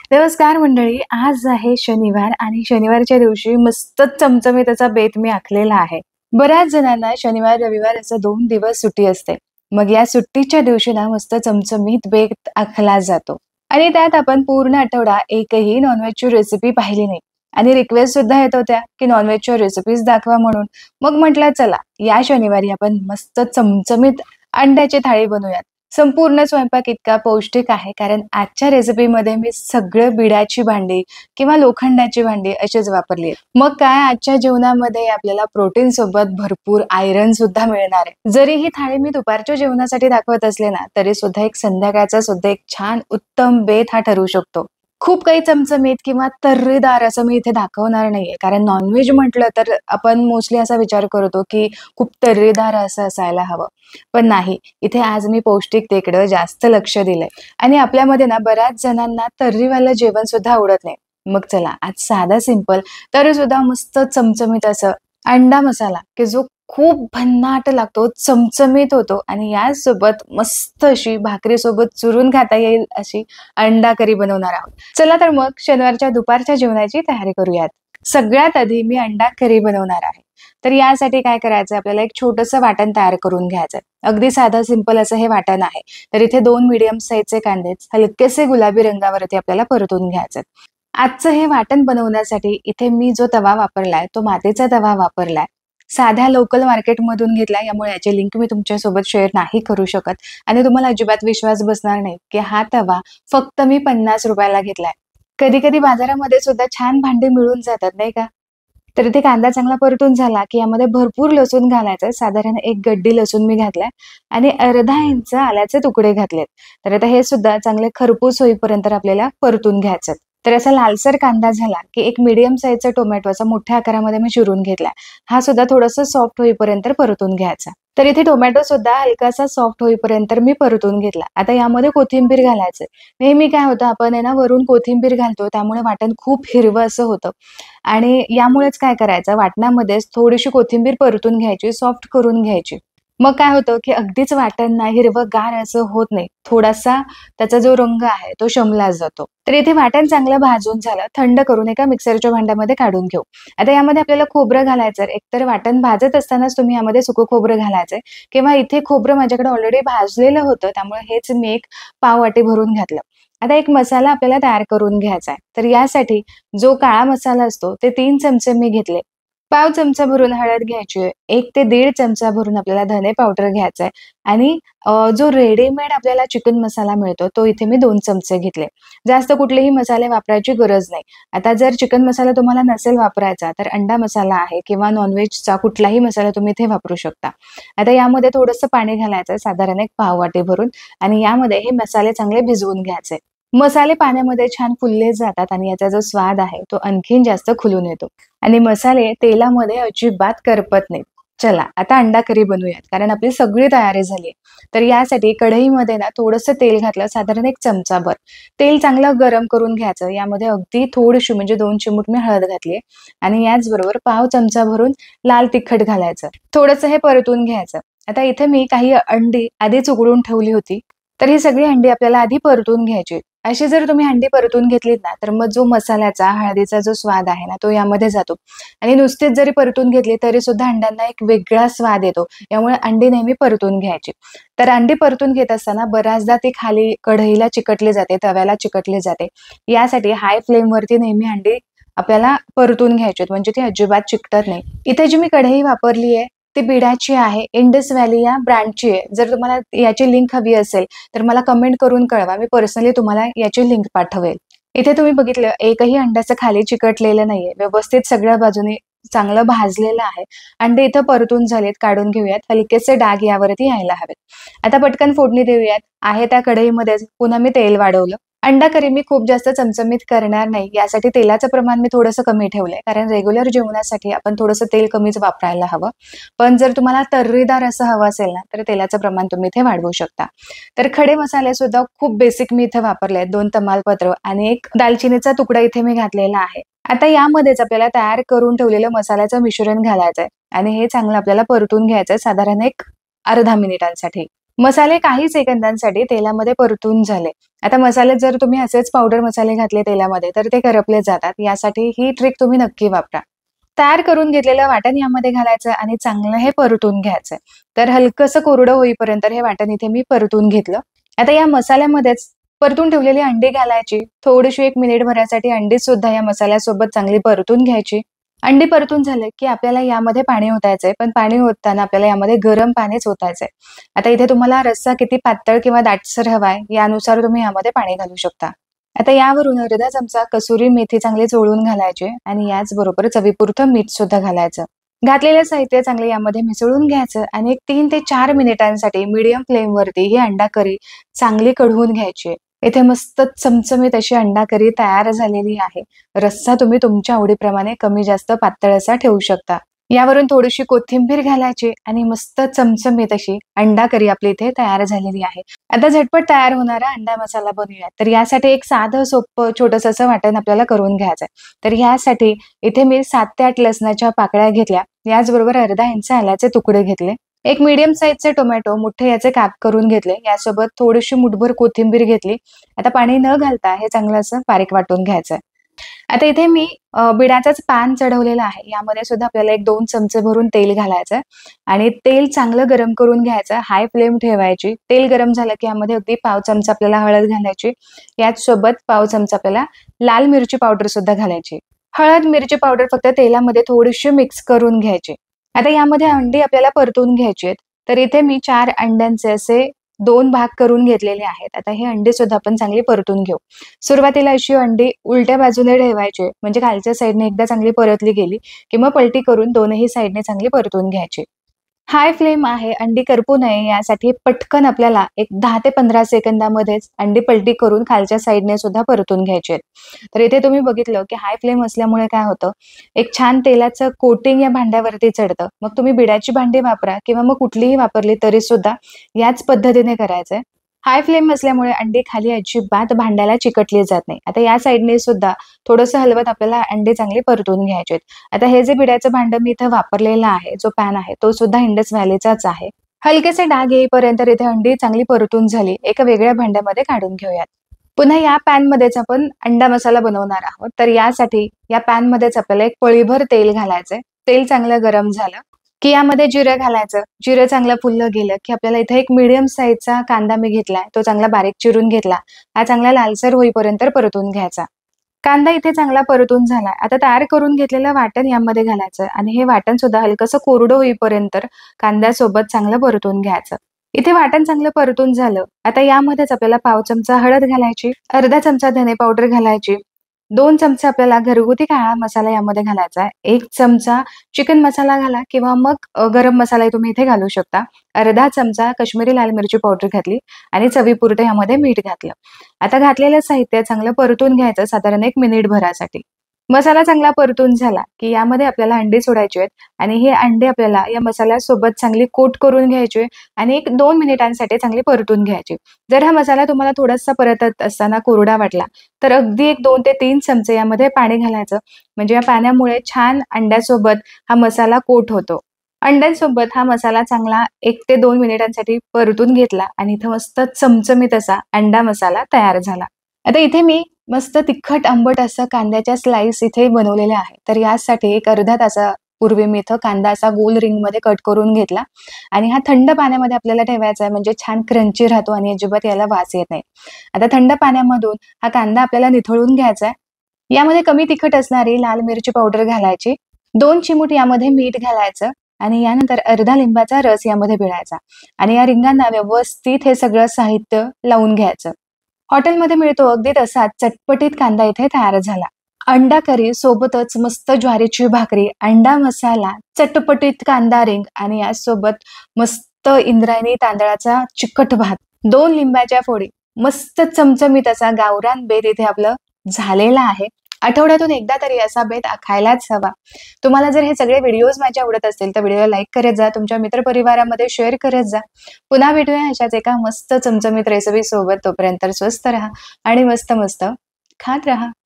नमस्कार मंडळी. आज आहे शनिवार आणि शनिवारच्या दिवशी मस्त चमचमीत असा बेत मी आखलेला आहे. बऱ्याच जणांना शनिवार, रविवार असं 2 दिवस सुट्टी असते. मग या सुट्टीच्या दिवशी ना मस्त चमचमीत बेत आखला जातो आणि त्यात आपण पूर्ण आठवडा एकही नॉनव्हेजची रेसिपी पाहिली नाही आणि रिक्वेस्ट सुद्धा येत होत्या, की नॉनव्हेजच्या रेसिपीज दाखवा म्हणून. मग म्हटलं चला या शनिवारी आपण मस्त चमचमीत अंड्याची थाळी बनवूयात. संपूर्ण स्वयंपाक इतका पौष्टिक आहे कारण आजच्या रेसिपीमध्ये मी सगळं बिडाची भांडी किंवा लोखंडाची भांडी अशीच वापरली आहेत. मग काय आजच्या जेवणामध्ये आपल्याला प्रोटीन सोबत भरपूर आयरन सुद्धा मिळणार आहे. जरी ही थाळी मी दुपारच्या जेवणासाठी दाखवत असले ना तरी सुद्धा एक संध्याकाळचा सुद्धा एक छान उत्तम बेत हा ठरू शकतो. खूप काही चमचमीत किंवा तर्रीदार असं मी इथे दाखवणार नाहीये कारण नॉनव्हेज म्हटलं तर आपण मोस्टली असा विचार करतो की खूप तर्रीदार असं असायला हवं, पण नाही. इथे आज मी पौष्टिकतेकडे जास्त लक्ष दिलंय आणि आपल्यामध्ये ना बऱ्याच जणांना तर्रीवालं जेवण सुद्धा आवडत नाही. मग चला आज साधा सिंपल तरी सुद्धा मस्त चमचमीत असं अंडा मसाला की जो खूप भन्नाट लागतो, चमचमीत होतो आणि यासोबत मस्त अशी भाकरी सोबत चुरून खाता येईल अशी अंडा करी बनवणार आहोत. चला तर मग शनिवारच्या दुपारच्या जेवणाची तयारी करूयात. सगळ्यात आधी मी अंडा करी बनवणार आहे. तर यासाठी काय करायचं, आपल्याला एक छोटंसं वाटण तयार करून घ्यायचं. अगदी साधं सिंपल असं हे वाटण आहे. तर इथे 2 मीडियम साईजचे कांदे हलकेसे गुलाबी रंगावरती आपल्याला परतून घ्यायचे. आजचं हे वाटण बनवण्यासाठी इथे मी जो तवा वापरलाय तो मातीचा तवा वापरलाय. साध्या लोकल मार्केटमधून घेतलाय, यामुळे याची लिंक मी तुमच्यासोबत शेअर नाही करू शकत आणि तुम्हाला अजिबात विश्वास बसणार नाही की हा तवा फक्त मी 50 रुपयाला घेतलाय. कधी कधी बाजारामध्ये सुद्धा छान भांडी मिळून जातात नाही का. तर इथे कांदा चांगला परतून झाला की यामध्ये भरपूर लसूण घालायचं. साधारण 1 गड्डी लसूण मी घातलाय आणि अर्धा इंच आल्याचे तुकडे घातलेत. तर आता हे सुद्धा चांगले खरपूस होईपर्यंत आपल्याला परतून घ्यायचं. तर असा लालसर कांदा झाला की एक मीडियम साईजचा टोमॅटो असा मोठ्या आकारामध्ये मी चिरून घेतलाय. हा सुद्धा थोडासा सॉफ्ट होईपर्यंत परतून घ्यायचा. तर इथे टोमॅटो सुद्धा हलकासा सॉफ्ट होईपर्यंत मी परतून घेतला. आता यामध्ये कोथिंबीर घालायचं. नेहमी काय होतं, आपण आहे ना वरून कोथिंबीर घालतो त्यामुळे वाटण खूप हिरवं असं होतं आणि यामुळेच काय करायचं, वाटणामध्येच थोडीशी कोथिंबीर परतून घ्यायची, सॉफ्ट करून घ्यायची. मग काय होतं की अगदीच वाटण ना हिरवंगार असं होत नाही. थोडासा त्याचा जो रंग आहे तो शमला जातो. तर इथे वाटण चांगलं भाजून झालं, थंड करून एका मिक्सरच्या भांड्यामध्ये काढून घेऊ. आता यामध्ये आपल्याला खोबरं घालायचं. एकतर वाटण भाजत असतानाच तुम्ही यामध्ये सुकं खोबरं घालायचंय किंवा इथे खोबरं माझ्याकडे ऑलरेडी भाजलेलं होतं त्यामुळे हेच मी एक पाव वाटी भरून घातलं. आता एक मसाला आपल्याला तयार करून घ्यायचा आहे. तर यासाठी जो काळा मसाला असतो ते 3 चमचे मी घेतले. पाव चमचा भरून हळद घ्यायची आहे. 1 ते 1.5 चमचा भरून आपल्याला धने पावडर घ्यायचा आहे आणि जो रेडीमेड आपल्याला चिकन मसाला मिळतो तो इथे मी 2 चमचे घेतले. जास्त कुठलेही मसाले वापरायची गरज नाही. आता जर चिकन मसाला तुम्हाला नसेल वापरायचा तर अंडा मसाला आहे किंवा नॉनव्हेजचा कुठलाही मसाला तुम्ही इथे वापरू शकता. आता यामध्ये थोडंसं पाणी घालायचं साधारण एक पाव वाटी भरून आणि यामध्ये हे मसाले चांगले भिजवून घ्यायचे. मसाले पाण्यामध्ये छान फुलले जातात आणि याचा जो स्वाद आहे तो आणखीन जास्त खुलून येतो आणि मसाले तेलामध्ये अजिबात करपत नाहीत. चला आता अंडा करी बनवूयात कारण आपली सगळी तयारी झाली. तर यासाठी कढईमध्ये ना थोडंसं तेल घातलं, साधारण 1 चमचाभर. तेल चांगलं गरम करून घ्यायचं. यामध्ये अगदी थोडीशी म्हणजे 2 चिमूट मी हळद घातली आणि याचबरोबर पाव चमचा भरून लाल तिखट घालायचं. थोडंसं हे परतून घ्यायचं. आता इथे मी काही अंडी आधीच उघडून ठेवली होती. तर ही सगळी अंडी आपल्याला आधी परतून घ्यायची. अशी जर तुम्ही अंडी परतून घेतलीत ना तर मग जो मसाल्याचा, हळदीचा जो स्वाद आहे ना तो यामध्ये जातो आणि नुसतीच जरी परतून घेतली तरी सुद्धा अंड्यांना एक वेगळा स्वाद येतो. यामुळे अंडी नेहमी परतून घ्यायची. तर अंडी परतून घेत असताना बऱ्याचदा ती खाली कढईला चिकटली जाते, तव्याला चिकटली जाते. यासाठी हाय फ्लेमवरती नेहमी अंडी आपल्याला परतून घ्यायची म्हणजे ती अजिबात चिकटत नाही. इथे जी मी कढई वापरली आहे ती बिडाची आहे, इंडस व्हॅली या ब्रँडची आहे. जर तुम्हाला याची लिंक हवी असेल तर मला कमेंट करून कळवा. मी पर्सनली तुम्हाला याची लिंक पाठवेल. इथे तुम्ही बघितलं एकही अंड्याचं खाली चिकटलेलं नाहीये. व्यवस्थित सगळ्या बाजूने चांगलं भाजलेलं आहे. अंडे इथं परतून झालेत, काढून घेऊयात. हलकेसे डाग यावरती यायला हवेत. आता पटकन फोडणी देऊयात. आहे त्या कढईमध्येच पुन्हा मी तेल वाढवलं. अंडा करी मी खूप जास्त चमचमीत करणार नाही. यासाठी तेलाचं प्रमाण मी थोडंसं कमी ठेवलंय कारण रेग्युलर जेवणासाठी आपण थोडंसं तेल कमीच वापरायला हवं. पण जर तुम्हाला तर्रीदार असं हवं असेल ना तर तेलाचं प्रमाण तुम्ही इथे वाढवू शकता. तर खडे मसाले सुद्धा खूप बेसिक मी इथे वापरले आहेत. 2 तमालपत्र आणि 1 दालचिनीचा तुकडा इथे मी घातलेला आहे. आता यामध्येच आपल्याला तयार करून ठेवलेलं मसाल्याचं मिश्रण घालायचंय आणि हे चांगलं आपल्याला परतून घ्यायचंय साधारण एक अर्धा मिनिटांसाठी. मसाले काही सेकंदांसाठी तेलामध्ये परतून झाले. आता मसाल्यात जर तुम्ही असेच पावडर मसाले घातले तेलामध्ये तर ते करपले जातात. यासाठी ही ट्रिक तुम्ही नक्की वापरा. तयार करून घेतलेलं वाटण यामध्ये घालायचं आणि चांगलं हे परतून घ्यायचं. तर हलकंसं कोरडं होईपर्यंत हे वाटण इथे मी परतून घेतलं. आता या मसाल्यामध्येच परतून ठेवलेली अंडी घालायची. थोडीशी 1 मिनिट भरासाठी अंडी सुद्धा या मसाल्यासोबत चांगली परतून घ्यायची. अंडी परतून झाले की आपल्याला यामध्ये पाणी ओतायचंय, पण पाणी ओतताना आपल्याला यामध्ये गरम पाणीच ओतायचंय. आता इथे तुम्हाला रस्सा किती पातळ किंवा दाटसर हवाय यानुसार तुम्ही यामध्ये पाणी घालू शकता. आता यावरून अर्धा चमचा कसुरी मेथी चांगली चोळून घालायची आणि याचबरोबर चवीपुरतं मीठ सुद्धा घालायचं. घातलेलं साहित्य चांगले यामध्ये मिसळून घ्यायचं आणि एक 3 ते 4 मिनिटांसाठी मीडियम फ्लेमवरती ही अंडा करी चांगली कढवून घ्यायची. इथे मस्त चमचमीत अशी अंडा करी तयार झालेली आहे. रस्सा तुम्ही तुमच्या आवडीप्रमाणे कमी जास्त पातळ असा ठेवू शकता. यावरून थोडीशी कोथिंबीर घालायची आणि मस्त चमचमीत अशी अंडा करी आपली इथे तयार झालेली आहे. आता झटपट तयार होणारा अंडा मसाला बनवूया. तर यासाठी एक साधं सोपं छोटंसं असं वाटण आपल्याला करून घ्यायचंय. तर यासाठी इथे मी 7 ते 8 लसणाच्या पाकळ्या घेतल्या. याचबरोबर अर्धा इंच आल्याचे तुकडे घेतले. एक मीडियम साईजचे टोमॅटो मोठे याचे काप करून घेतले. यासोबत थोडीशी मुठभर कोथिंबीर घेतली. आता पाणी न घालता हे चांगलं असं बारीक वाटून घ्यायचंय. आता इथे मी बिडाचाच पॅन चढवलेला आहे. यामध्ये सुद्धा आपल्याला एक 2 चमचे भरून तेल घालायचं आणि तेल चांगलं गरम करून घ्यायचं. हाय फ्लेम ठेवायची. तेल गरम झालं की यामध्ये अगदी पाव चमचा आपल्याला हळद घालायची. याच सोबत पाव चमचा आपल्याला लाल मिरची पावडर सुद्धा घालायची. हळद मिरची पावडर फक्त तेलामध्ये थोडीशी मिक्स करून घ्यायची. आता यामध्ये अंडी आपल्याला परतून घ्यायची आहेत. तर इथे मी 4 अंड्यांचे असे 2 भाग करून घेतलेले आहेत. आता हे अंडी सुद्धा आपण चांगली परतून घेऊ. सुरुवातीला अशी अंडी उलट्या बाजूने ठेवायची, म्हणजे खालच्या साईडने एकदा चांगली परतली गेली की मग पलटी करून दोनही साईडने चांगली परतून घ्यायची. हाय फ्लेम आहे, अंडी करपू नये यासाठी पटकन आपल्याला एक 10 ते 15 सेकंदामध्येच अंडी पलटी करून खालच्या साईडने सुद्धा परतून घ्यायची आहेत. तर इथे तुम्ही बघितलं की हाय फ्लेम असल्यामुळे काय होतं, एक छान तेलाचं कोटिंग या भांड्यावरती चढतं. मग तुम्ही बिडाची भांडी वापरा किंवा मग कुठलीही वापरली तरी सुद्धा याच पद्धतीने करायचंय. हाय फ्लेम असल्यामुळे अंडी खाली अजिबात भांड्याला चिकटली जात नाही. आता या साईडने सुद्धा थोडंसं हलवत आपल्याला अंडी चांगली परतून घ्यायचे. आता हे जे बिड्याचं भांडं मी इथं वापरलेलं आहे, जो पॅन आहे तो सुद्धा इंडस व्हॅलीचाच आहे. हलकेसे डाग येईपर्यंत इथे अंडी चांगली परतून झाली. एका वेगळ्या भांड्यामध्ये काढून घेऊयात. पुन्हा या पॅन मध्येच आपण अंडा मसाला बनवणार आहोत. तर यासाठी या पॅन मध्येच आपल्याला एक पळीभर तेल घालायचंय. तेल चांगलं गरम झालं की यामध्ये जिरं घालायचं. जिरं चांगलं फुललं गेलं की आपल्याला इथे एक मीडियम साईजचा कांदा मी घेतलाय. तो चांगला बारीक चिरून घेतला. हा चांगला लालसर होईपर्यंत परतून घ्यायचा. कांदा इथे चांगला परतून झालाय. आता तयार करून घेतलेलं वाटण यामध्ये घालायचं आणि हे वाटण सुद्धा हलकंसं कोरडं होईपर्यंत कांद्यासोबत चांगलं परतून घ्यायचं. इथे वाटण चांगलं परतून झालं. आता यामध्येच आपल्याला पाव चमचा हळद घालायची, अर्धा चमचा धने पावडर घालायची, 2 चमचे आपल्याला घरगुती काळा मसाला यामध्ये घालायचा आहे. 1 चमचा चिकन मसाला घाला किंवा मग गरम मसाला तुम्ही इथे घालू शकता. अर्धा चमचा काश्मीरी लाल मिरची पावडर घातली आणि चवीपुरतं यामध्ये मीठ घातलं. आता घातलेलं साहित्य चांगलं परतून घ्यायचं साधारण 1 मिनिट भरासाठी. मसाला चांगला परतून झाला की यामध्ये आपल्याला अंडी सोडायची आहेत आणि हे अंडे आपल्याला या मसाल्यासोबत चांगली कोट करून घ्यायची आणि एक 2 मिनिटांसाठी चांगली परतून घ्यायची. जर हा मसाला तुम्हाला थोडासा परतत असताना कोरडा वाटला तर अगदी एक 2 ते 3 चमचे यामध्ये पाणी घालायचं. म्हणजे या पाण्यामुळे छान अंड्यासोबत हा मसाला कोट होतो. अंड्यांसोबत हा मसाला चांगला 1 ते 2 मिनिटांसाठी परतून घेतला आणि इथं मस्त चमचमीत असा अंडा मसाला तयार झाला. आता इथे मी मस्त तिखट आंबट असं कांद्याच्या स्लाइस इथे बनवलेल्या आहे. तर यासाठी एक अर्धा तासापूर्वी मी इथं कांदा असा गोल रिंगमध्ये कट करून घेतला आणि हा थंड पाण्यामध्ये आपल्याला ठेवायचा आहे, म्हणजे छान क्रंची राहतो आणि अजिबात याला वास येत नाही. आता थंड पाण्यामधून हा कांदा आपल्याला निथळून घ्यायचा आहे. यामध्ये कमी तिखट असणारी लाल मिरची पावडर घालायची, 2 चिमूट यामध्ये मीठ घालायचं आणि यानंतर अर्धा लिंबाचा रस यामध्ये पिळायचा आणि या रिंगांना व्यवस्थित हे सगळं साहित्य लावून घ्यायचं. हॉटेलमध्ये मिळतो अगदी तसाच चटपटीत कांदा इथे तयार झाला. अंडा करी सोबतच मस्त ज्वारीची भाकरी, अंडा मसाला, चटपटीत कांदा रिंग आणि यासोबत मस्त इंद्रायणी तांदळाचा चिकट भात, 2 लिंबाच्या फोडी, मस्त चमचमीत असा गावरान बेत इथे आपलं झालेला आहे. आठवड्यातून एकदा तरी असा बेत खायलाच हवा. तुम्हाला जर हे सगळे व्हिडिओज माझे आवडत असतील तर व्हिडिओला लाईक करत जा, तुमच्या मित्रपरिवारामध्ये शेअर करत जा. पुन्हा भेटूया अशाच एका मस्त चमचमीत रेसिपी सोबत. तोपर्यंत स्वस्त राहा आणि मस्त मस्त खात राहा.